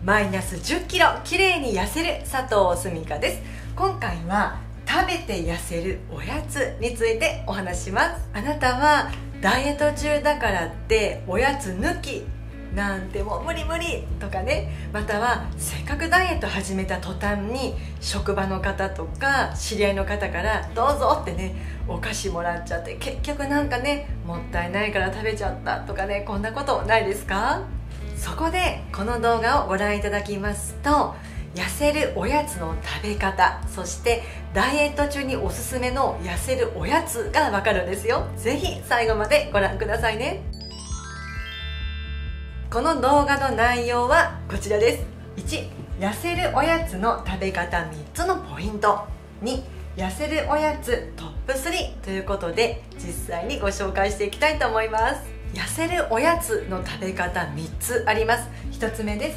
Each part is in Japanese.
マイナス10キロきれいに痩せる佐藤すみかです。今回は食べて痩せるおやつについてお話しします。あなたはダイエット中だからっておやつ抜きなんてもう無理無理とかね、またはせっかくダイエット始めた途端に職場の方とか知り合いの方からどうぞってねお菓子もらっちゃって、結局なんかねもったいないから食べちゃったとかね、こんなことないですか？そこでこの動画をご覧いただきますと、痩せるおやつの食べ方、そしてダイエット中におすすめの痩せるおやつがわかるんですよ。ぜひ最後までご覧くださいね。この動画の内容はこちらです。1、痩せるおやつの食べ方3つのポイント。2、痩せるおやつトップ3ということで実際にご紹介していきたいと思います。痩せるおやつの食べ方3つあります。1つ目です。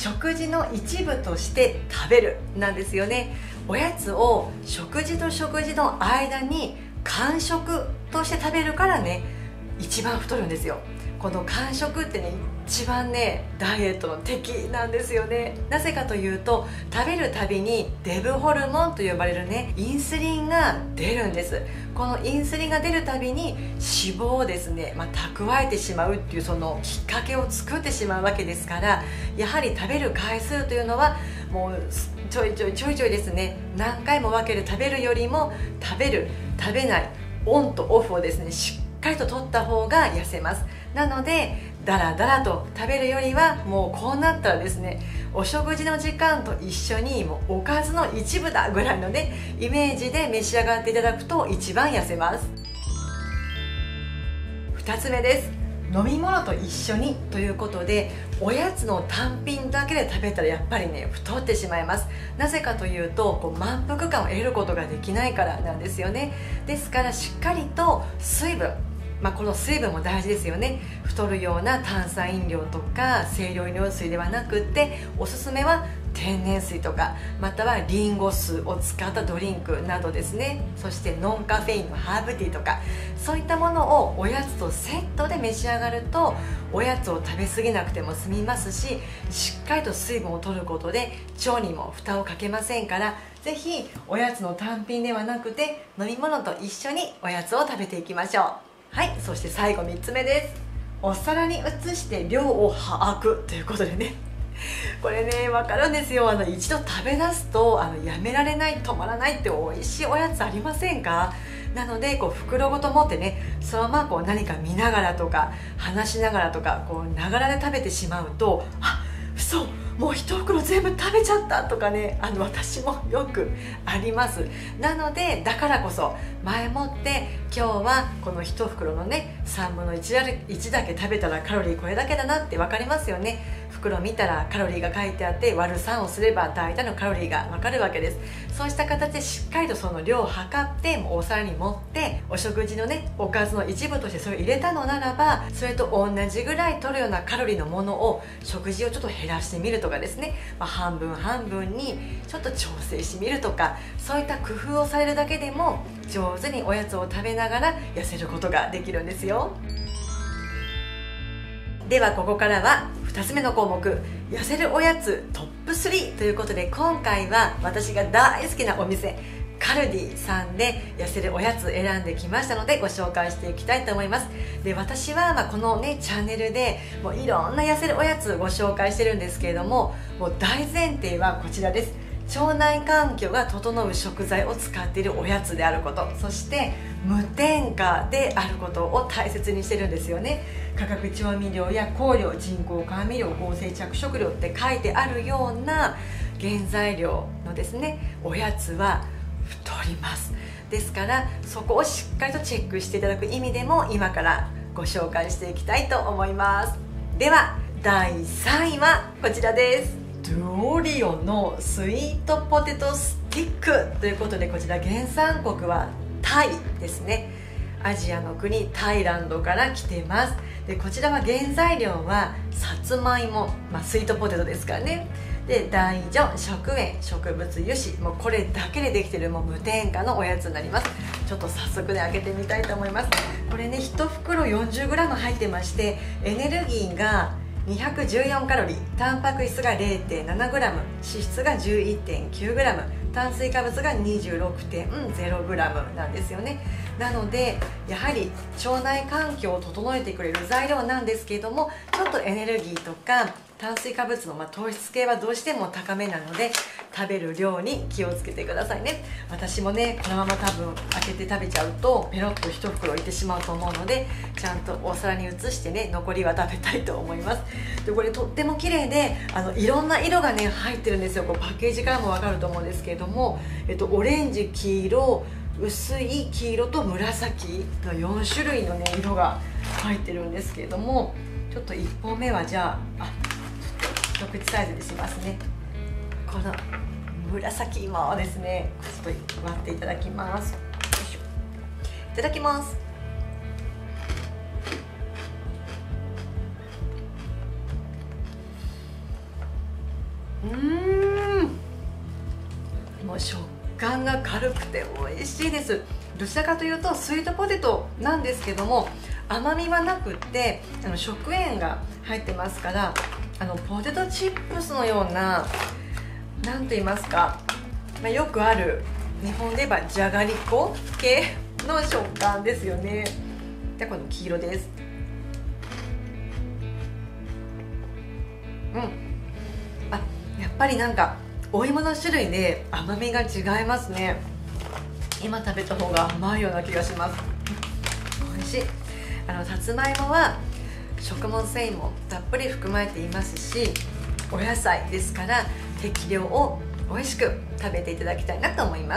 食事の一部として食べるなんですよね。おやつを食事と食事の間に間食として食べるからね、一番太るんですよ。この間食ってね、一番ねダイエットの敵なんですよね。なぜかというと、食べるたびにデブホルモンと呼ばれるねインスリンが出るんです。このインスリンが出るたびに脂肪をですね、蓄えてしまうっていうそのきっかけを作ってしまうわけですから、やはり食べる回数というのはもうちょいちょいですね、何回も分けて食べるよりも食べる食べないオンとオフをですねしっかりと取った方が痩せます。なのでダラダラと食べるよりは、もうこうなったらですね、お食事の時間と一緒にもうおかずの一部だぐらいのねイメージで召し上がっていただくと一番痩せます。2つ目です。飲み物と一緒にということで、おやつの単品だけで食べたらやっぱりね太ってしまいます。なぜかというと、満腹感を得ることができないからなんですよね。ですからしっかりと水分、この水分も大事ですよね。太るような炭酸飲料とか清涼飲料水ではなくって、おすすめは天然水とか、またはリンゴ酢を使ったドリンクなどですね。そしてノンカフェインのハーブティーとか、そういったものをおやつとセットで召し上がると、おやつを食べ過ぎなくても済みますし、しっかりと水分を取ることで腸にも負担をかけませんから、ぜひおやつの単品ではなくて飲み物と一緒におやつを食べていきましょう。はい、そして最後3つ目です。お皿に移して量を把握ということでね、これね分かるんですよ。一度食べ出すとやめられない、止まらないって美味しいおやつありませんか？なので袋ごと持ってね、そのまま何か見ながらとか話しながらとかながらで食べてしまうと、嘘、もう一袋全部食べちゃったとかね、私もよくあります。なのでだからこそ前もって今日はこの一袋のね3分の1だけ食べたらカロリーこれだけだなって分かりますよね。袋見たらカロリーが書いてあって、割る3をすれば大体のカロリーが分かるわけです。そうした形でしっかりとその量を測って、お皿に盛ってお食事のねおかずの一部としてそれを入れたのならば、それと同じぐらい取るようなカロリーのものを食事をちょっと減らしてみるとかですね、半分半分にちょっと調整してみるとか、そういった工夫をされるだけでも上手におやつを食べながら痩せることができるんですよ。ではここからは2つ目の項目、痩せるおやつトップ3ということで、今回は私が大好きなお店カルディさんで痩せるおやつ選んできましたのでご紹介していきたいと思います。で、私はこのねチャンネルでもういろんな痩せるおやつご紹介してるんですけれども、もう大前提はこちらです。腸内環境が整う食材を使っているおやつであること、そして無添加であることを大切にしてるんですよね。化学調味料や香料、人工甘味料、合成着色料って書いてあるような原材料のですねおやつは太ります。ですからそこをしっかりとチェックしていただく意味でも今からご紹介していきたいと思います。では第3位はこちらです。ドリオのスイートポテトスティックということで、こちら原産国はタイですね。アジアの国タイランドから来てます。でこちらは原材料はさつまいも、スイートポテトですからね。で大豆、食塩、植物油脂、もうこれだけでできてるもう無添加のおやつになります。ちょっと早速ね開けてみたいと思います。これね1袋 40g 入ってまして、エネルギーが 214カロリー、タンパク質が 0.7g、 脂質が 11.9g、 炭水化物が 26.0g なんですよね。なのでやはり腸内環境を整えてくれる材料なんですけれども、ちょっとエネルギーとか炭水化物の糖質系はどうしても高めなので、食べる量に気をつけてくださいね。私もねこのまま多分開けて食べちゃうとペロッと1袋いってしまうと思うので、ちゃんとお皿に移してね残りは食べたいと思います。でこれとっても綺麗でいろんな色がね入ってるんですよ。こうパッケージからも分かると思うんですけれども、オレンジ、黄色、薄い黄色と紫の4種類のね色が入ってるんですけれども、ちょっと1本目はじゃあちょっと一口サイズにしますね。この紫芋をですねちょっと割っていただきます。よいしょ、いただきます。もう食感が軽くて美味しいです。どちらかというとスイートポテトなんですけども、甘みはなくって食塩が入ってますから、ポテトチップスのような、なんと言いますか、よくある日本で言えばじゃがりこ系の食感ですよね。でこの黄色です。やっぱりなんかお芋の種類で甘みが違いますね。今食べた方が甘いような気がします。美味しい。さつまいもは食物繊維もたっぷり含まれていますし、お野菜ですから適量を美味しく食べていただきたいなと思います。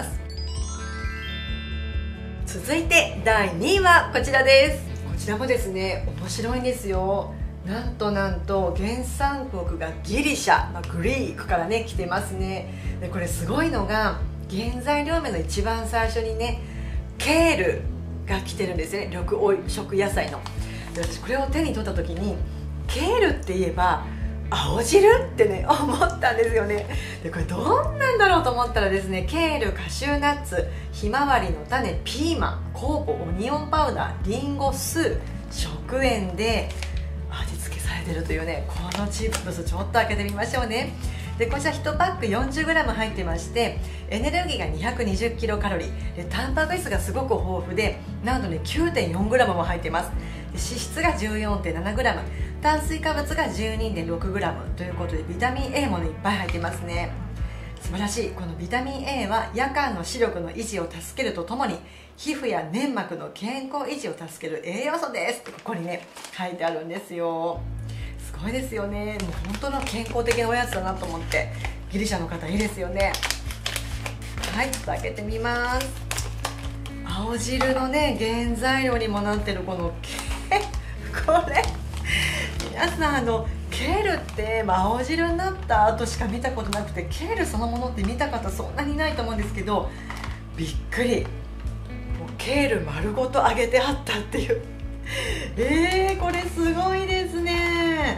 続いて第2位はこちらです。こちらもですね面白いんですよ。なんと原産国がギリシャ、グリークからね来てますね。でこれすごいのが原材料名の一番最初にねケールが来てるんですよね。食野菜の。で私これを手に取った時にケールって言えば青汁ってね思ったんですよね。でこれどんなんだろうと思ったらですね、ケール、カシューナッツ、ひまわりの種、ピーマン、酵母、オニオンパウダー、リンゴ酢、食塩で味付けされてるというね、このチップスちょっと開けてみましょうね。でこちら1パック 40g 入ってまして、エネルギーが 220kcal でタンパク質がすごく豊富で、なんとね 9.4g も入ってます。で脂質が 14.7g、 炭水化物が 12.6g ということで、ビタミン A もねいっぱい入ってますね。素晴らしい。このビタミン A は夜間の視力の維持を助けるとともに、皮膚や粘膜の健康維持を助ける栄養素です。ここにね書いてあるんですよ。すごいですよね。もう本当の健康的なおやつだなと思って、ギリシャの方いいですよね。はい、ちょっと開けてみます。青汁のね原材料にもなってるこのこれ皆さんケールって、青汁になった後しか見たことなくて、ケールそのものって見た方そんなにないと思うんですけど、びっくり。もうケール丸ごと揚げてあったっていうこれすごいですね。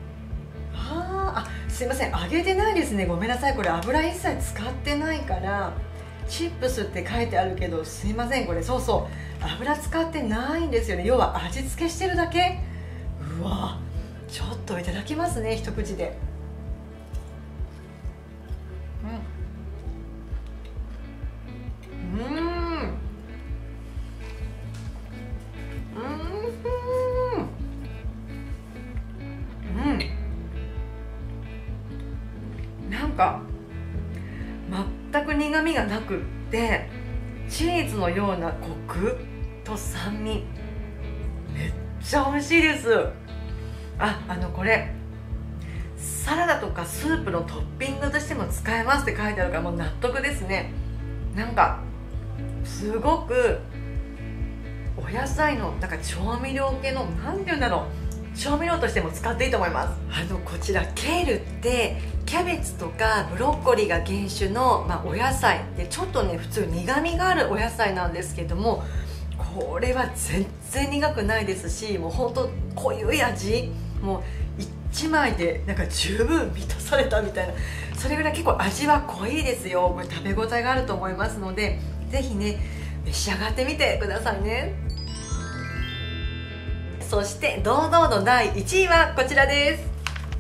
すいません、揚げてないですね。ごめんなさい。これ油一切使ってないからチップスって書いてあるけど、すいません、これそう油使ってないんですよね。要は味付けしてるだけ。うわ、ちょっといただきますね、一口で。なんか全く苦みがなくって、チーズのようなコクと酸味、めっちゃ美味しいです。これサラダとかスープのトッピングとしても使えますって書いてあるから、もう納得ですね。なんかすごくお野菜の調味料系の、何て言うんだろう、調味料としても使っていいと思います。こちらケールってキャベツとかブロッコリーが原種の、お野菜で、ちょっとね普通苦みがあるお野菜なんですけども、これは全然苦くないですし、もうほんと濃ゆい味、もう1枚で十分満たされたみたいな、それぐらい結構味は濃いですよ。これ食べ応えがあると思いますので、ぜひね召し上がってみてくださいね。そして堂々の第1位はこちらです。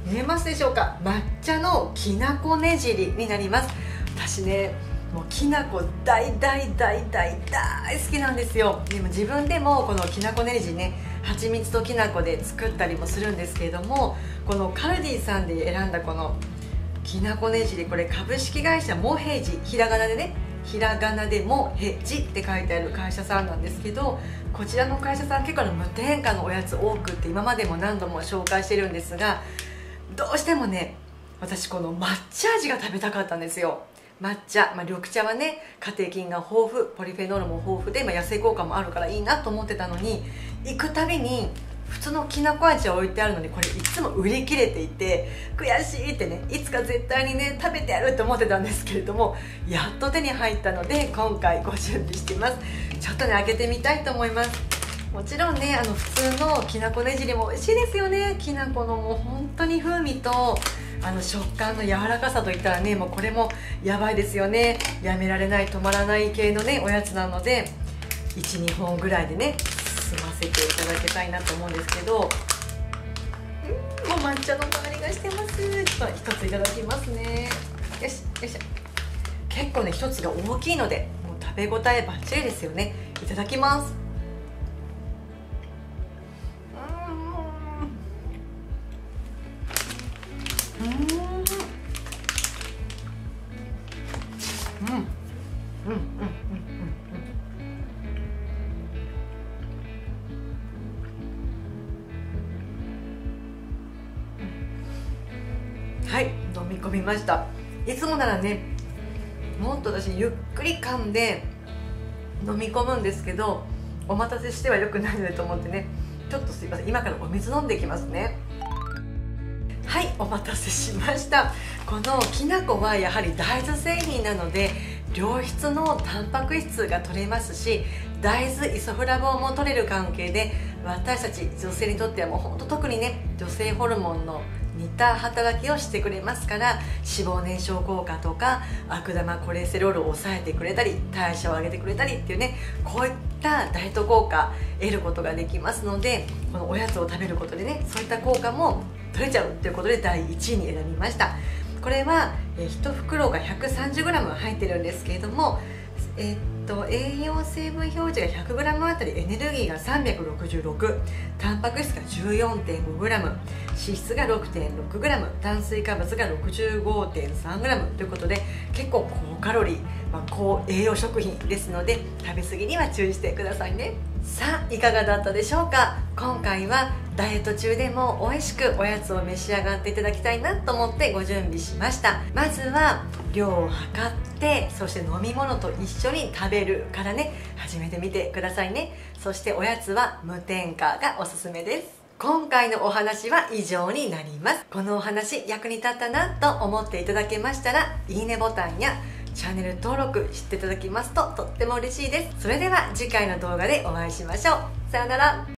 見えますでしょうか。抹茶のきなこねじりになります。私ね、もうきなこ大好きなんですよ。でも自分でもこのきなこねじりね、蜂蜜ときなこで作ったりもするんですけれども、このカルディさんで選んだこのきなこねじり、これ株式会社もへじ、ひらがなでね、ひらがなでもへじって書いてある会社さんなんですけど、こちらの会社さん結構無添加のおやつ多くって今までも何度も紹介してるんですが、どうしてもね、私この抹茶味が食べたかったんですよ。抹茶、緑茶はね、カテキンが豊富、ポリフェノールも豊富で、野生効果もあるからいいなと思ってたのに、行くたびに普通のきなこ味は置いてあるのに、これいつも売り切れていて悔しいってね、いつか絶対にね食べてやるって思ってたんですけれども、やっと手に入ったので今回ご準備しています。ちょっとね開けてみたいと思います。もちろんね、普通のきなこねじりも美味しいですよね。きなこのもう本当に風味と食感の柔らかさといったらね、もうこれもやばいですよね。やめられない、止まらない系のねおやつなので、 1,2 本ぐらいでね済ませていただきたいなと思うんですけど、もう抹茶の香りがしてます。ちょっと一ついただきますね。よしよいしょ。結構ね一つが大きいのでもう食べ応えバッチリですよね。いただきます。はい、飲み込みました。いつもならね、もっと私ゆっくり噛んで飲み込むんですけど、お待たせしてはよくないのでと思ってね、ちょっとすいません、今からお水飲んでいきますね。はい、お待たせしました。このきなこはやはり大豆製品なので良質のタンパク質が取れますし、大豆イソフラボンも取れる関係で、私たち女性にとってはもう本当特にね、女性ホルモンの似た働きをしてくれますから、脂肪燃焼効果とか悪玉コレステロールを抑えてくれたり、代謝を上げてくれたりっていうね、こういったダイエット効果得ることができますので、このおやつを食べることでね、そういった効果も取れちゃうということで第1位に選びました。これは1袋が 130g 入ってるんですけれども、栄養成分表示が 100g あたりエネルギーが366、タンパク質が 14.5g、 脂質が 6.6g、 炭水化物が 65.3g ということで、結構高カロリー、高栄養食品ですので食べ過ぎには注意してくださいね。さあいかがだったでしょうか。今回はダイエット中でも美味しくおやつを召し上がっていただきたいなと思ってご準備しました。まずは量を測って、そして飲み物と一緒に食べるからね、始めてみてくださいね。そしておやつは無添加がおすすめです。今回のお話は以上になります。このお話役に立ったなと思っていただけましたら、いいねボタンやチャンネル登録していただきますととっても嬉しいです。それでは次回の動画でお会いしましょう。さよなら。